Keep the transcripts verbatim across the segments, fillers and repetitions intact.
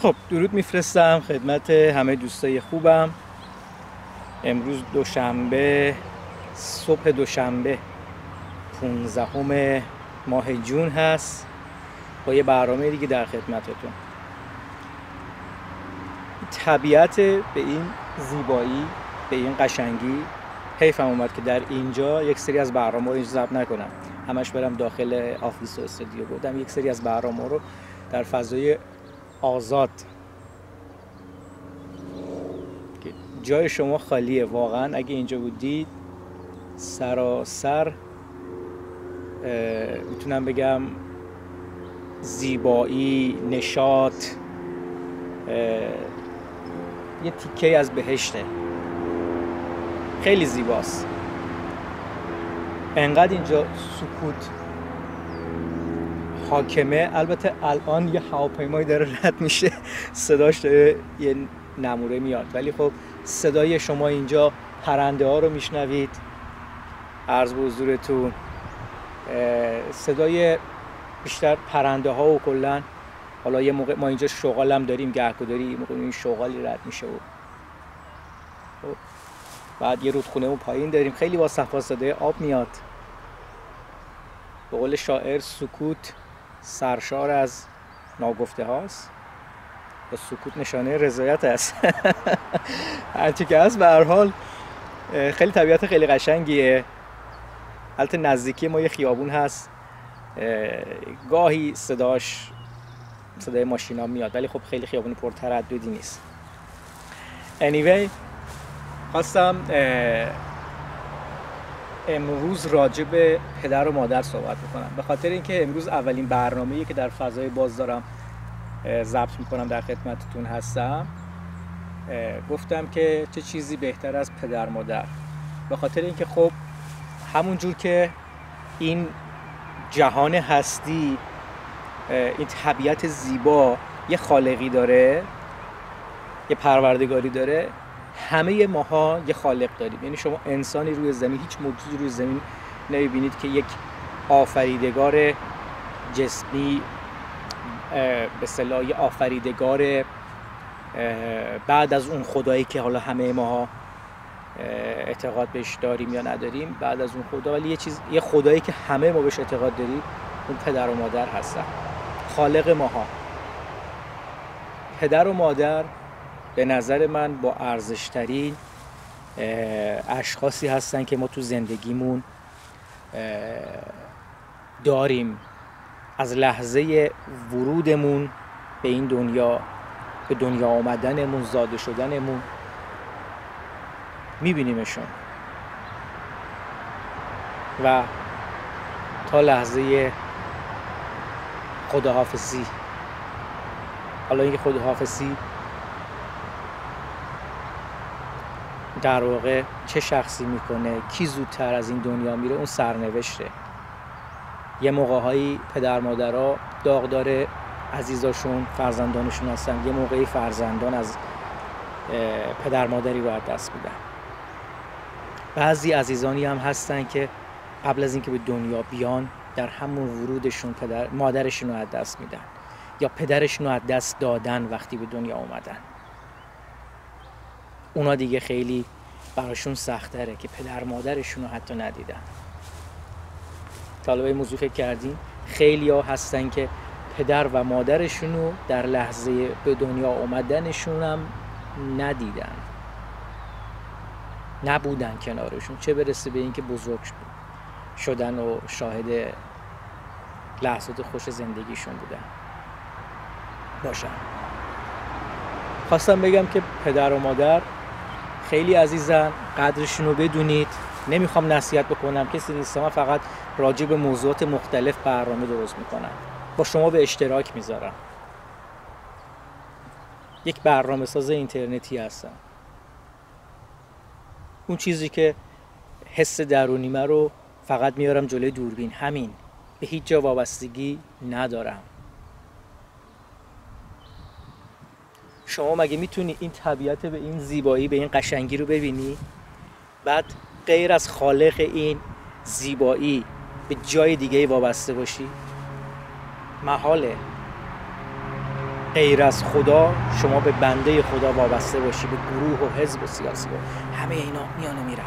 خب درود میفرستم خدمت همه دوستای خوبم. امروز دوشنبه، صبح دوشنبه پونزدهم ماه جون هست با یه برنامه دیگه در خدمتتون. طبیعت به این زیبایی، به این قشنگی، حیفم اومد که در اینجا یک سری از برنامه رو اینجا ضبط نکنم، همش برم داخل آفیس و استودیو. بودم یک سری از برنامه رو در فضای آزاد. جای شما خالیه واقعا. اگه اینجا بودید سراسر میتونم بگم زیبایی، نشاط، یه تیکه از بهشته. خیلی زیباست. انقدر اینجا سکوت حاکمه. البته الان یه هواپیمایی داره رد میشه، صداش داره یه نموره میاد، ولی خب صدای شما اینجا پرنده ها رو میشنوید. عرض به حضورتون صدای بیشتر پرنده ها و کلن. حالا یه موقع ما اینجا شغال هم داریم، گهگداری یه موقع این شغالی رد میشه و بعد یه رودخونه و پایین داریم. خیلی با صفا صدای آب میاد. به قول شاعر سکوت سرشار از ناگفته هاست و سکوت نشانه رضایت است. هرچی که هست، به هر حال خیلی طبیعت خیلی قشنگیه. البته نزدیکی ما یه خیابون هست، گاهی صداش صدای ماشینا میاد، ولی خب خیلی خیابون پرترددی نیست. anyway خواستم امروز راجع به پدر و مادر صحبت بکنم، به خاطر اینکه امروز اولین برنامه‌ایه که در فضای باز دارم ضبط میکنم، در خدمتتون هستم. گفتم که چه چیزی بهتر از پدر مادر، به خاطر اینکه خب همون جور که این جهان هستی، این طبیعت زیبا یه خالقی داره، یه پروردگاری داره، همه ماها یه خالق داریم. یعنی شما انسانی روی زمین، هیچ موجودی روی زمین نمیبینید که یک آفریدگار جسمی، به اصطلاح یه آفریدگار بعد از اون خدایی که حالا همه ماها اعتقاد بهش داریم یا نداریم، بعد از اون خدا، ولی یه چیز، یه خدایی که همه ما بهش اعتقاد داریم، اون پدر و مادر هستن، خالق ماها. پدر و مادر به نظر من با ارزشترین اشخاصی هستن که ما تو زندگیمون داریم. از لحظه ورودمون به این دنیا، به دنیا آمدنمون، زاده شدنمون میبینیمشون و تا لحظه خداحافظی. حالا اینکه خداحافظی در واقع چه شخصی میکنه، کی زودتر از این دنیا میره، اون سرنوشته. یه موقع‌هایی پدر مادرها داغدار عزیزاشون، فرزندانشون هستن، یه موقعی فرزندان از پدر مادری رو از دست میدن. بعضی عزیزانی هم هستن که قبل از اینکه به دنیا بیان، در همون ورودشون پدر مادرشون رو از دست میدن یا پدرشون رو از دست دادن وقتی به دنیا اومدن. اونا دیگه خیلی براشون سخت‌تره که پدر مادرشون رو حتی ندیدن. طالبه موضوع فکر کردین؟ خیلی ها هستن که پدر و مادرشون رو در لحظه به دنیا اومدنشون هم ندیدن، نبودن کنارشون، چه برسه به اینکه بزرگ شدن و شاهد لحظات خوش زندگیشون بودن باشن. خواستم بگم که پدر و مادر خیلی عزیزن، قدرشون رو بدونید. نمیخوام نصیحت بکنم، کسی نیستم، من فقط راجع به موضوعات مختلف برنامه درست میکنم، با شما به اشتراک میذارم. یک برنامه ساز اینترنتی هستم. اون چیزی که حس درونیمه رو فقط میارم جلوی دوربین، همین. به هیچ جا وابستگی ندارم. شما مگه میتونی این طبیعت به این زیبایی، به این قشنگی رو ببینی، بعد غیر از خالق این زیبایی به جای دیگه وابسته باشی؟ محاله. غیر از خدا شما به بنده خدا وابسته باشی، به گروه و حزب و سیاسی و همه اینا میانه میرن.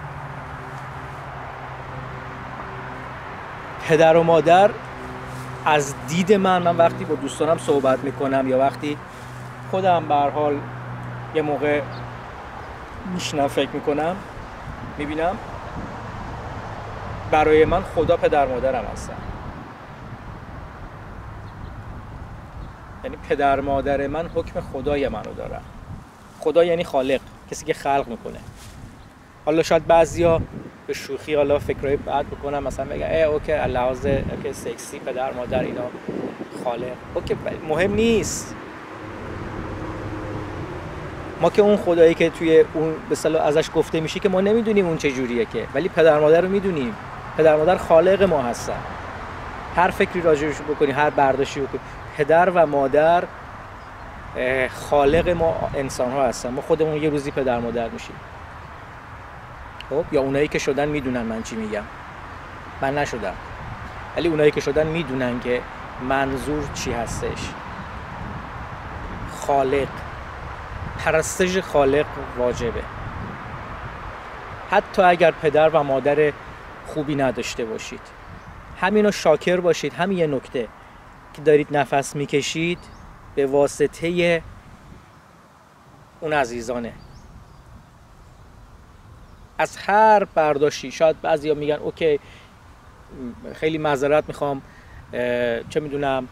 پدر و مادر از دید من من وقتی با دوستانم صحبت میکنم یا وقتی خودم به هر حال یه موقع میشنم فکر میکنم میبینم برای من خدا پدر مادرم هستن. یعنی پدر مادر من حکم خدای منو دارن. خدا یعنی خالق، کسی که خلق میکنه. حالا شاید بعضیا به شوخی حالا فکرای بد بکنن، مثلا بگن ای اوکی لحاظ اوکی سکسی پدر مادر اینا خالق، اوکی مهم نیست. ما که اون خدایی که توی اون به اصطلاح ازش گفته میشه که ما نمیدونیم اون چه جوریه که، ولی پدر مادر رو میدونیم. پدر مادر خالق ما هستن. هر فکری راجعش بکنی، هر برداشتی بکنی، پدر و مادر خالق ما انسان ها هستن. ما خودمون یه روزی پدر مادر میشیم. خب یا اونایی که شدن میدونن من چی میگم. من نشدم، ولی اونایی که شدن میدونن که منظور چی هستش. خالق، پرستش خالق واجبه. حتی اگر پدر و مادر خوبی نداشته باشید، همینو شاکر باشید. همین یه نکته که دارید نفس میکشید به واسطه اون عزیزانه. از هر برداشتی، شاید بعضیا میگن اوکی خیلی معذرت میخوام، چه میدونم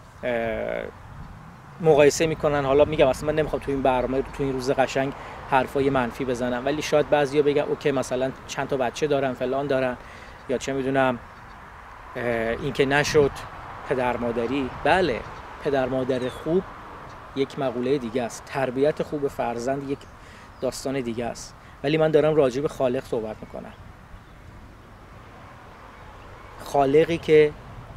مقایسه میکنن. حالا میگم اصلا من نمیخوام تو این برنامه تو این روز قشنگ حرفای منفی بزنم، ولی شاید بعضیا بگن اوکی مثلا چند تا بچه دارن فلان دارن، یا چه میدونم این که نشد پدر مادری. بله پدر مادر خوب یک مقوله دیگه است، تربیت خوب فرزند یک داستان دیگه است، ولی من دارم راجع به خالق صحبت میکنم. خالقی که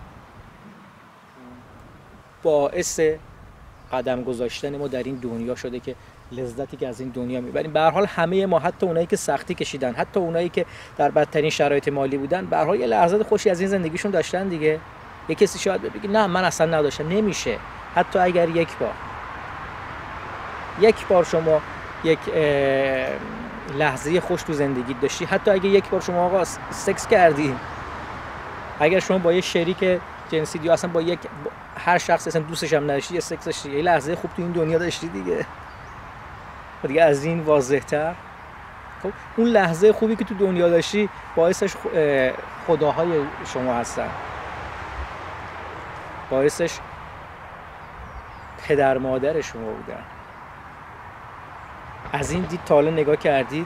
باعث قدم گذاشتن ما در این دنیا شده که لذتی که از این دنیا میبریم. به هر حال همه ما، حتی اونایی که سختی کشیدن، حتی اونایی که در بدترین شرایط مالی بودن، به هر حال یه لحظات خوشی از این زندگیشون داشتن دیگه. یه کسی شاید بگه نه من اصلا نداشتم. نمیشه. حتی اگر یک بار یک بار شما یک لحظه خوش تو زندگی داشتی، حتی اگه یک بار شما آقا سکس کردی، اگر شما با یه شریک جنسی یا اصلا با یک با هر شخص اصلا دوستش هم نداشتی، یه سکس داشتی، یه لحظه خوب تو این دنیا داشتی دیگه. دیگه از این واضح‌تر. خب اون لحظه خوبی که تو دنیا داشتی باعثش خداهای شما هستن، باعثش پدر مادر شما بودن. از این دید تا حالا نگاه کردید؟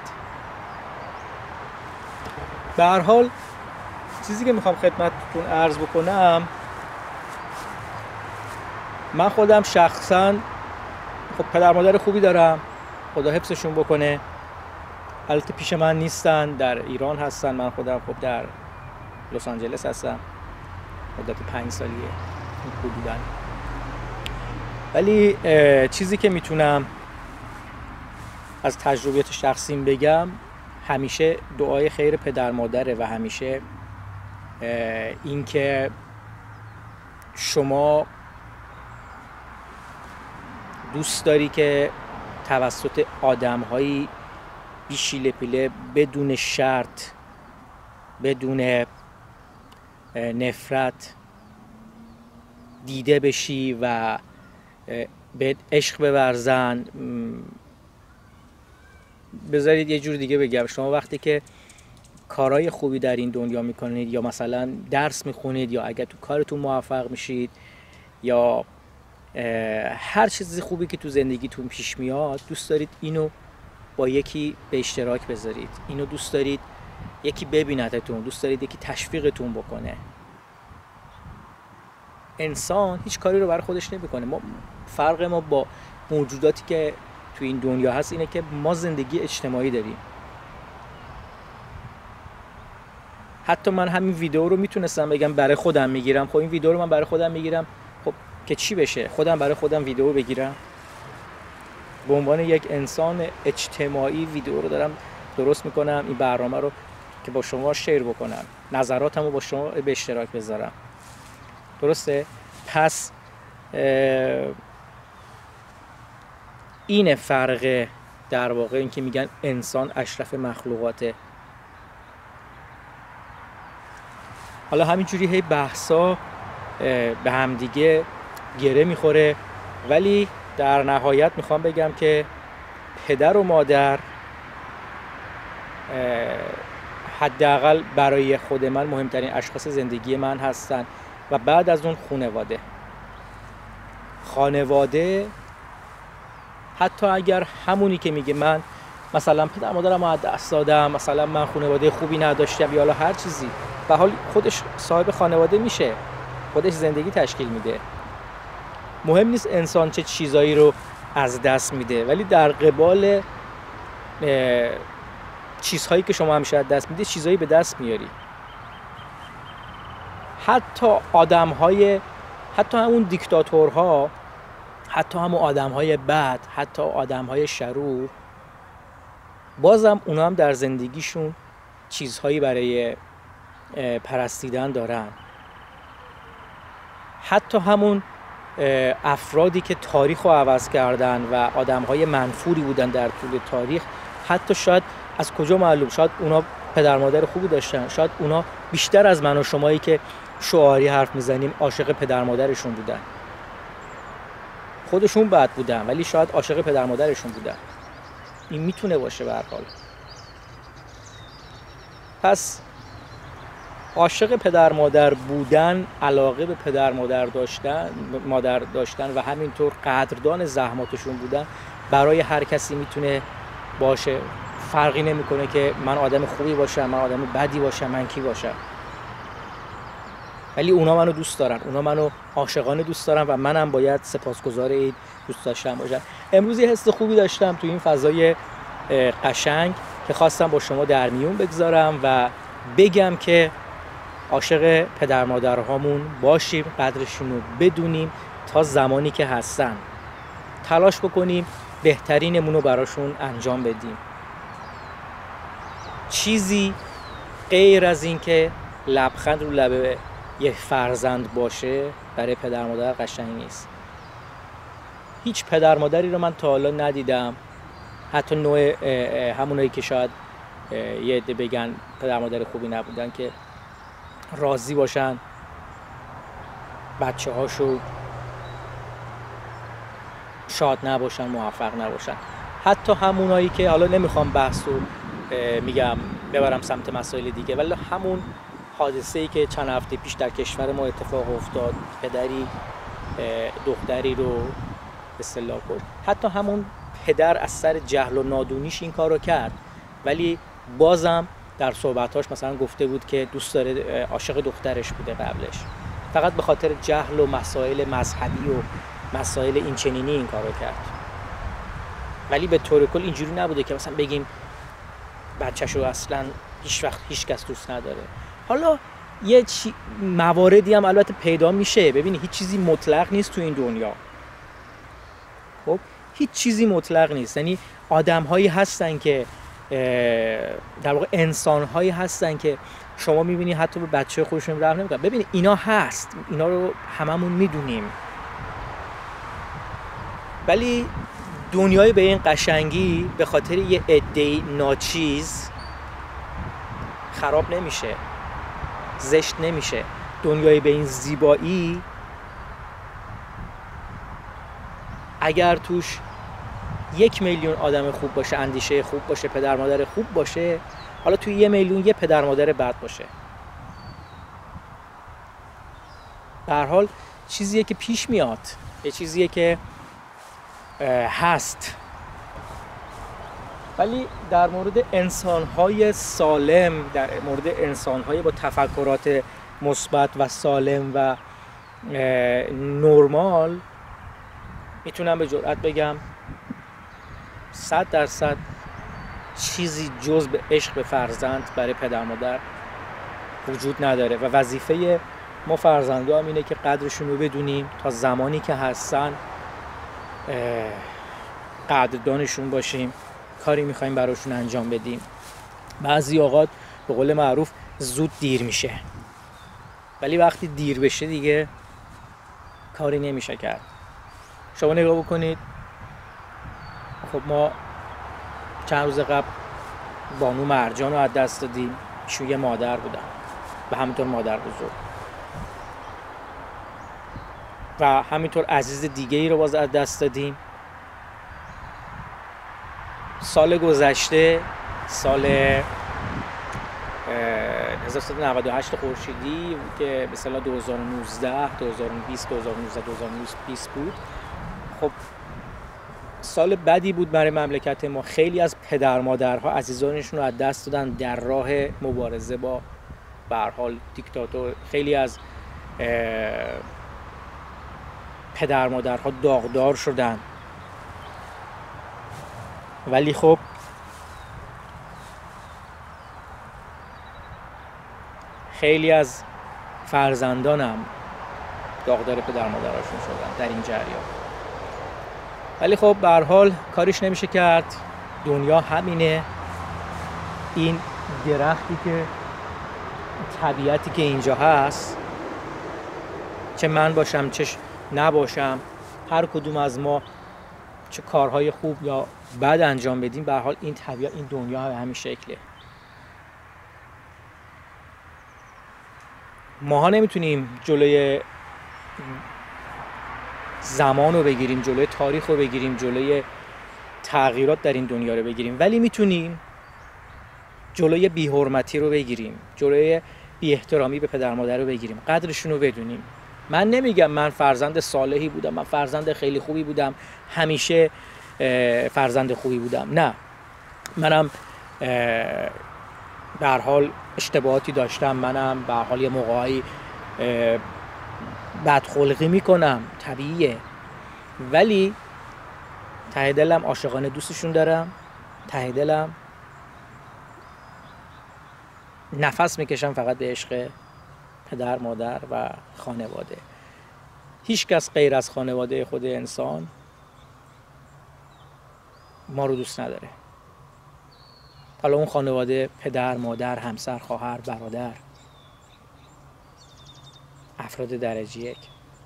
به هر حال چیزی که میخوام خدمتتون عرض بکنم، من خودم شخصا خب پدر مادر خوبی دارم، خدا حفظشون بکنه. البته پیش من نیستن، در ایران هستن. من خودم خب در لس آنجلس هستم، مدت پنج سالیه حدوداً. ولی چیزی که میتونم از تجربیات شخصیم بگم، همیشه دعای خیر پدر مادره و همیشه این که شما دوست داری که توسط آدم‌هایی بی شیله پیله، بدون شرط، بدون نفرت دیده بشی و به عشق بورزن. بذارید یه جور دیگه بگم، شما وقتی که کارهای خوبی در این دنیا میکنید، یا مثلا درس میخونید، یا اگر تو کارتون موفق میشید، یا هر چیزی خوبی که تو زندگیتون پیش میاد، دوست دارید اینو با یکی به اشتراک بذارید. اینو دوست دارید یکی ببیندتون، دوست دارید یکی تشویقتون بکنه. انسان هیچ کاری رو برای خودش نمیکنه. ما فرق ما با موجوداتی که تو این دنیا هست اینه که ما زندگی اجتماعی داریم. حتی من همین ویدیو رو میتونستم بگم برای خودم میگیرم. خب این ویدیو رو من برای خودم میگیرم، خب که چی بشه؟ خودم برای خودم ویدیو بگیرم. به عنوان یک انسان اجتماعی ویدیو رو دارم درست میکنم، این برنامه رو که با شما شیر بکنم، نظراتمو با شما به اشتراک بذارم. درسته؟ پس این فرق در واقع، این که میگن انسان اشرف مخلوقاته. حالا همینجوری هی بحثا به همدیگه گره میخوره، ولی در نهایت میخوام بگم که پدر و مادر حداقل برای خود من مهمترین اشخاص زندگی من هستن و بعد از اون خانواده. خانواده حتی اگر همونی که میگه من مثلا پدر مادرم رو از دست دادم، مثلا من خانواده خوبی نداشتم یا هر چیزی، به حال خودش صاحب خانواده میشه، خودش زندگی تشکیل میده. مهم نیست انسان چه چیزایی رو از دست میده، ولی در قبال چیزهایی که شما همیشه از دست میده چیزهایی به دست میاری. حتی آدمهای حتی همون دیکتاتورها، حتی همون آدمهای بد، حتی آدمهای شرور، بازم اونا هم در زندگیشون چیزهایی برای پرستیدن دارن. حتی همون افرادی که تاریخ رو عوض کردن و آدمهای منفوری بودن در طول تاریخ، حتی شاید از کجا معلوم، شاید اونا پدر مادر خوبی داشتن، شاید اونا بیشتر از من و شمایی که شعاری حرف میزنیم عاشق پدر مادرشون بودن. خودشون بد بودن ولی شاید عاشق پدر مادرشون بودن. این میتونه باشه به هر حال. پس عاشق پدر مادر بودن، علاقه به پدر مادر داشتن، مادر داشتن و همینطور قدردان زحماتشون بودن برای هر کسی میتونه باشه. فرقی نمیکنه که من آدم خوبی باشم، من آدم بدی باشم، من کی باشم. ولی اونا منو دوست دارن، اونا منو عاشقانه دوست دارن و منم باید سپاسگزار این دوست داشتن باشم. امروز یه حس خوبی داشتم تو این فضای قشنگ که خواستم با شما در میون بگذارم و بگم که عاشق پدر مادرهامون باشیم، قدرشون رو بدونیم، تا زمانی که هستن تلاش بکنیم بهترینمون رو براشون انجام بدیم. چیزی غیر از این که لبخند رو لب یک فرزند باشه برای پدر مادر قشنگ نیست. هیچ پدر مادری رو من تا حالا ندیدم، حتی نوع همونایی که شاید یه عده بگن پدر مادر خوبی نبودن، که راضی باشن بچه هاشو شاد نباشن، موفق نباشن. حتی همونایی که حالا نمیخوام بحث رو میگم ببرم سمت مسائل دیگه، ولی همون حادثه‌ای که چند هفته پیش در کشور ما اتفاق افتاد، پدری دختری رو به اصطلاح کشت، حتی همون پدر از سر جهل و نادونیش این کار رو کرد، ولی بازم در صحبتاش مثلا گفته بود که دوست داره، عاشق دخترش بوده قبلش، فقط به خاطر جهل و مسائل مذهبی و مسائل این چنینی این کار رو کرد. ولی به طور کل اینجوری نبوده که مثلا بگیم بچه‌شو اصلا هیچ وقت هیچ کس دوست نداره. حالا یه چی مواردی هم البته پیدا میشه. ببینید هیچ چیزی مطلق نیست تو این دنیا. خب هیچ چیزی مطلق نیست. یعنی آدم‌هایی هستن که در واقع انسان‌هایی هستن که شما می‌بینی حتی به بچه خودشون رحم نمی‌کنن. ببینید اینا هست، اینا رو هممون میدونیم. ولی دنیای به این قشنگی به خاطر یه عده ناچیز خراب نمیشه، زشت نمیشه. دنیای به این زیبایی اگر توش یک میلیون آدم خوب باشه، اندیشه خوب باشه، پدر مادر خوب باشه، حالا توی یه میلیون یه پدر مادر بد باشه، به هر حال چیزیه که پیش میاد، یه چیزیه که هست. ولی در مورد انسان‌های سالم، در مورد انسان‌های با تفکرات مثبت و سالم و نرمال، میتونم به جرئت بگم صد درصد چیزی جز به عشق به فرزند برای پدر مادر وجود نداره و وظیفه ما فرزندا هم اینه که قدرشون رو بدونیم، تا زمانی که هستن قدردانشون باشیم، کاری میخوایم براشون انجام بدیم. بعضی اوقات به قول معروف زود دیر میشه، ولی وقتی دیر بشه دیگه کاری نمیشه کرد. شما نگاه بکنید خب ما چند روز قبل بانو مرجان رو از دست دادیم، ایشون یه مادر بودن و همینطور مادر بزرگ، و همینطور عزیز دیگه ای رو باز از دست دادیم. سال گذشته، سال هزار و سیصد و نود و هشت خورشیدی که به اصطلاح دو هزار و نوزده، دو هزار و بیست، دو هزار و نوزده، دو هزار و بیست بود. خب سال بدی بود برای مملکت ما. خیلی از پدر مادرها عزیزانشون رو از دست دادن در راه مبارزه با به هر حال دیکتاتور. خیلی از پدر مادرها داغدار شدن، ولی خب خیلی از فرزندانم داغدار پدر مادرشون شدن در این جریان. ولی خب به هر حال کاریش نمیشه کرد، دنیا همینه. این درختی که طبیعتی که اینجا هست، چه من باشم چه نباشم، هر کدوم از ما چه کارهای خوب یا بد انجام بدیم، به هر حال این طبیعت، این دنیا به همین شکله. ماها نمیتونیم جلوی زمان رو بگیریم، جلوی تاریخ رو بگیریم، جلوی تغییرات در این دنیا رو بگیریم، ولی میتونیم جلوی بی‌حرمتی رو بگیریم، جلوی بی احترامی به پدر مادر رو بگیریم، قدرشون رو بدونیم. من نمیگم من فرزند صالحی بودم، من فرزند خیلی خوبی بودم، همیشه فرزند خوبی بودم، نه، منم به هر حال اشتباهاتی داشتم، منم به هر حال یه موقعی بدخلقی میکنم، طبیعیه، ولی ته دلم عاشقانه دوستشون دارم، ته دلم نفس میکشم فقط به عشق پدر مادر و خانواده. هیچ کس غیر از خانواده خود انسان ما رو دوست نداره. حالا اون خانواده پدر، مادر، همسر، خواهر، برادر، افراد درجه یک.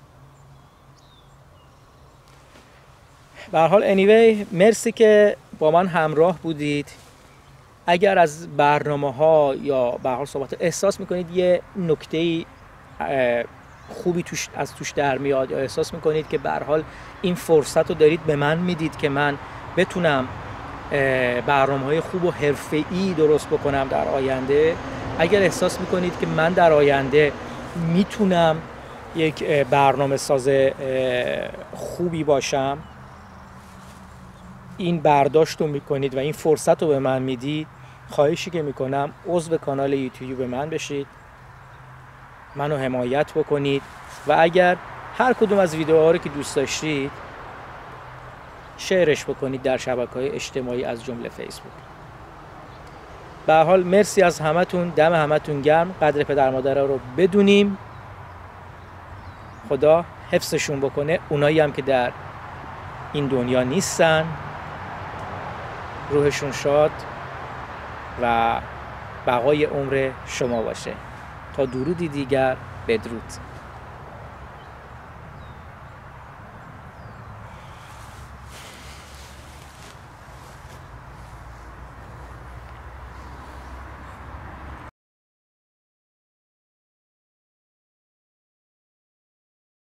به هر حال anyway مرسی که با من همراه بودید. اگر از برنامه‌ها یا به هر حال صحبت احساس میکنید یه نکته خوبی توش از توش در میاد، یا احساس میکنید که به هر حال این فرصت رو دارید به من میدید که من بتونم برنامه‌های خوب و حرفه‌ای درست بکنم در آینده، اگر احساس میکنید که من در آینده میتونم یک برنامه ساز خوبی باشم، این برداشت رو میکنید و این فرصت رو به من میدید، خواهشی که میکنم عضو کانال یوتیوب من بشید، منو حمایت بکنید و اگر هر کدوم از ویدیوها رو که دوست داشتید شیرش بکنید در شبکه‌های اجتماعی از جمله فیسبوک. به هر حال مرسی از همتون، دم همتون گرم. قدر پدر مادر رو بدونیم، خدا حفظشون بکنه. اونایی هم که در این دنیا نیستن روحشون شاد و بقای عمر شما باشه. تا درودی دیگر، بدرود.